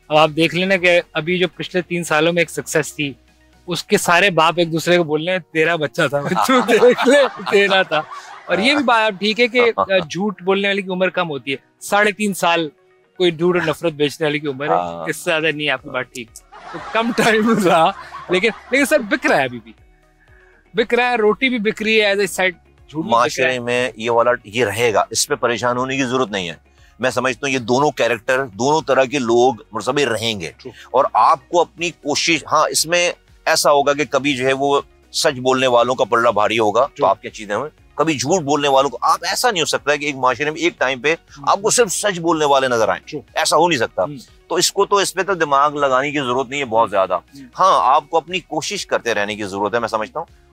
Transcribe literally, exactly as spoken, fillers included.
अब आप देख लेना कि अभी जो पिछले तीन सालों में एक सक्सेस थी, उसके सारे बाप एक दूसरे को बोल रहे हैं तेरा बच्चा था, तू देख ले तेरा था। और ये भी बात ठीक है कि झूठ बोलने वाली की उम्र कम होती है, साढ़े तीन साल कोई झूठ और नफरत बेचने वाली की उम्र है, इससे ज्यादा नहीं है। आपकी बात ठीक, तो कम टाइम रहा, लेकिन लेकिन सर बिक रहा है, अभी भी बिक रहा है, रोटी भी बिक रही है एज ए साइड। माशरे में ये वाला ये रहेगा, इस पे परेशान होने की जरूरत नहीं है। मैं समझता हूँ ये दोनों कैरेक्टर, दोनों तरह के लोग मुर्सबे रहेंगे, और आपको अपनी कोशिश, हाँ इसमें ऐसा होगा कि कभी जो है वो सच बोलने वालों का पलड़ा भारी होगा तो आपकी चीजें में, कभी झूठ बोलने वालों को, आप ऐसा नहीं हो सकता है कि एक माशरे में एक टाइम पे आपको सिर्फ सच बोलने वाले नजर आए, ऐसा हो नहीं सकता। तो इसको तो इस पे तो दिमाग लगाने की जरूरत नहीं है बहुत ज्यादा। हाँ आपको अपनी कोशिश करते रहने की जरूरत है, मैं समझता हूँ।